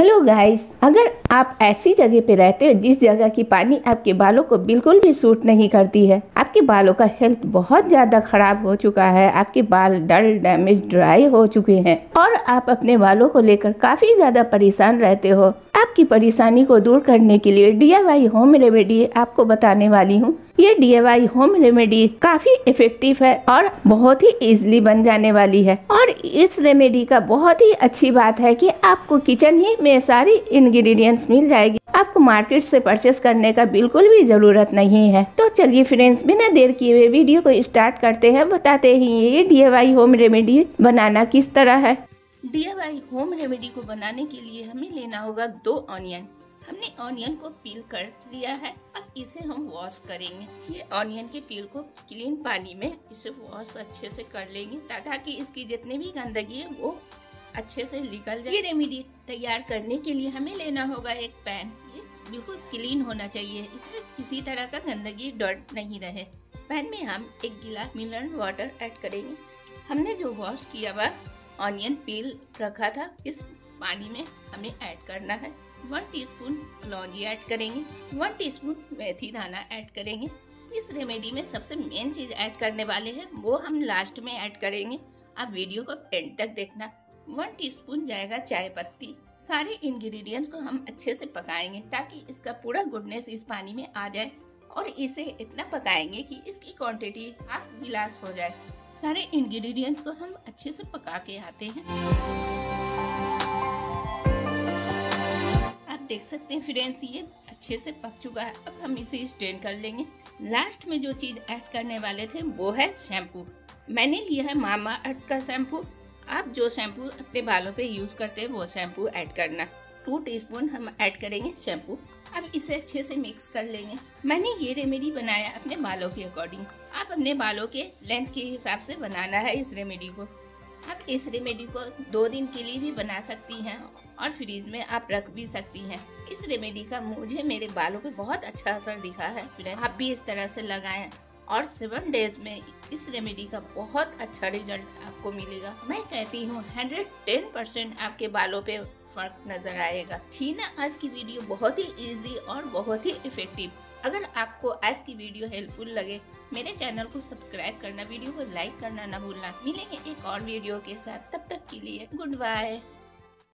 Hello guys, अगर आप ऐसी जगह पे रहते हो जिस जगह की पानी आपके बालों को बिल्कुल भी सूट नहीं करती है, आपके बालों का हेल्थ बहुत ज्यादा खराब हो चुका है, आपके बाल डल, डैमेज, ड्राई हो चुके हैं और आप अपने बालों को लेकर काफी ज्यादा परेशान रहते हो, आपकी परेशानी को दूर करने के लिए DIY होम रेमेडी आपको बताने वाली हूँ। ये DIY होम रेमेडी काफी इफेक्टिव है और बहुत ही इजीली बन जाने वाली है। और इस रेमेडी का बहुत ही अच्छी बात है कि आपको किचन ही में सारी इंग्रेडिएंट्स मिल जाएगी, आपको मार्केट से परचेस करने का बिल्कुल भी जरूरत नहीं है। तो चलिए फ्रेंड्स, बिना देर किए हुए वीडियो को स्टार्ट करते हैं। बताते ही ये DIY होम रेमेडी बनाना किस तरह है। DIY होम रेमेडी को बनाने के लिए हमें लेना होगा 2 ऑनियन। हमने ऑनियन को पील कर लिया है। अब इसे हम वॉश करेंगे। ये ऑनियन के पील को क्लीन पानी में इसे वॉश अच्छे से कर लेंगे ताकि इसकी जितनी भी गंदगी है वो अच्छे से निकल जाए। ये रेमेडी तैयार करने के लिए हमें लेना होगा एक पैन। ये बिल्कुल क्लीन होना चाहिए, इसमें किसी तरह का गंदगी डर्ट नहीं रहे। पैन में हम 1 गिलास मिनरल वाटर ऐड करेंगे। हमने जो वॉश किया हुआ ऑनियन पील रखा था इस पानी में हमें ऐड करना है। 1 टीस्पून कलौंजी ऐड करेंगे, 1 टीस्पून मेथी दाना ऐड करेंगे। इस रेमेडी में सबसे मेन चीज ऐड करने वाले हैं वो हम लास्ट में ऐड करेंगे, आप वीडियो को एंड तक देखना। 1 टीस्पून जाएगा चाय पत्ती। सारे इंग्रेडिएंट्स को हम अच्छे से पकाएंगे ताकि इसका पूरा गुडनेस इस पानी में आ जाए और इसे इतना पकाएंगे कि इसकी क्वांटिटी हाफ गिलास हो जाए। सारे इंग्रेडिएंट्स को हम अच्छे से पका के आते हैं। देख सकते हैं फ्रेंड्स, ये अच्छे से पक चुका है। अब हम इसे स्ट्रेन कर लेंगे। लास्ट में जो चीज ऐड करने वाले थे वो है शैम्पू। मैंने लिया है मामा अर्थ का शैम्पू। आप जो शैम्पू अपने बालों पे यूज करते हैं वो शैम्पू ऐड करना। 2 टीस्पून हम ऐड करेंगे शैम्पू। अब इसे अच्छे से मिक्स कर लेंगे। मैंने ये रेमेडी बनाया अपने बालों के अकॉर्डिंग। आप अपने बालों के लेंथ के हिसाब से बनाना है इस रेमेडी को। आप इस रेमेडी को 2 दिन के लिए भी बना सकती हैं और फ्रीज में आप रख भी सकती हैं। इस रेमेडी का मुझे मेरे बालों पे बहुत अच्छा असर दिखा है। आप भी इस तरह से लगाएं और 7 डेज में इस रेमेडी का बहुत अच्छा रिजल्ट आपको मिलेगा। मैं कहती हूँ 110% आपके बालों पे फर्क नजर आएगा। थी ना आज की वीडियो बहुत ही इजी और बहुत ही इफेक्टिव। अगर आपको आज की वीडियो हेल्पफुल लगे मेरे चैनल को सब्सक्राइब करना, वीडियो को लाइक करना ना भूलना। मिलेंगे एक और वीडियो के साथ, तब तक के लिए गुड बाय।